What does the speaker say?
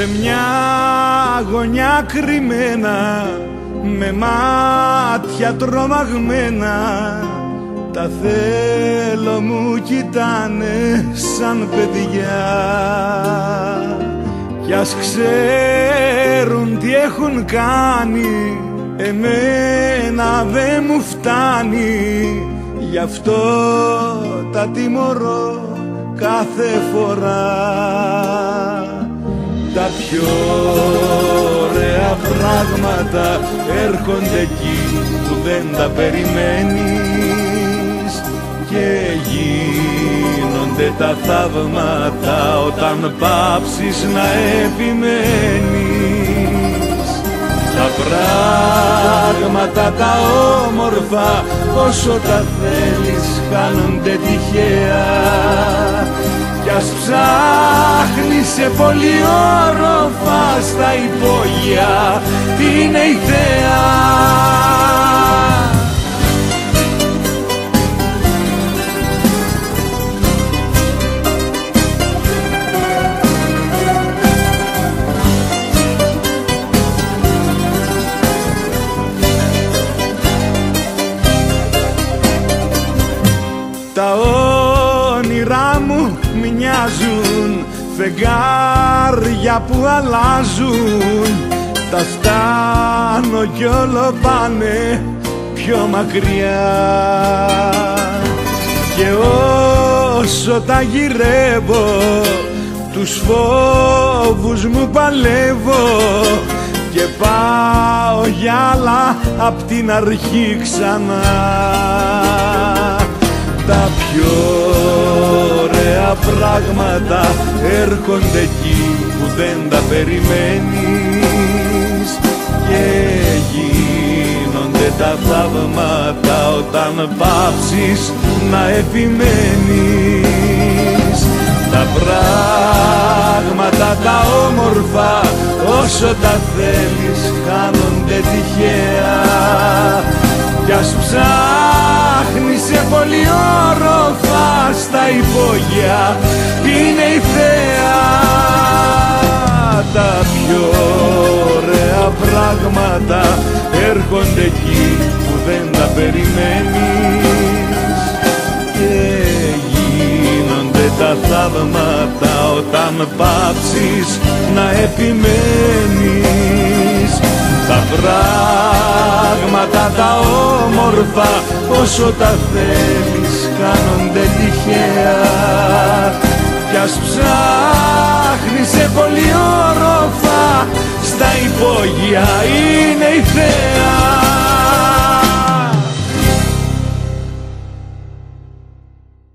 σε μια γωνιά κρυμμένα, με μάτια τρομαγμένα, τα θέλω μου κοιτάνε σαν παιδιά. Κι ας ξέρουν τι έχουν κάνει, εμένα δεν μου φτάνει, γι' αυτό τα τιμωρώ κάθε φορά. Τα πιο ωραία πράγματα έρχονται εκεί που δεν τα περιμένεις, και γίνονται τα θαύματα όταν πάψεις να επιμένεις. Τα πράγματα τα όμορφα όσο τα θέλεις χάνονται τυχαία, κι ας ψάχνεις σε πολυόροφα στα υπόγεια είναι η θέα. Τα όνειρά μου μοιάζουν φεγγάρια που αλλάζουν, τα φτάνω κι όλο πάνε πιο μακριά, και όσο τα γυρεύω τους φόβους μου παλεύω, και πάω για άλλα απ' την αρχή ξανά. Τα πιο ωραία πράγματα έρχονται εκεί που δεν τα περιμένεις, και γίνονται τα θαύματα όταν πάψεις να επιμένεις. Τα πράγματα τα όμορφα όσο τα θέλεις χάνονται τυχαία, κι ας ψάχνεις σε πολυόροφα στα υπόγεια είναι η θέα. Τα πιο ωραία πράγματα έρχονται εκεί που δεν τα περιμένεις, και γίνονται τα θαύματα όταν πάψεις να επιμένεις. Τα πράγματα τα όμορφα όσο τα θέλεις κάνονται τυχαία, κι ας ψάχνεις σε πολυόροφα στα υπόγεια είναι η θέα.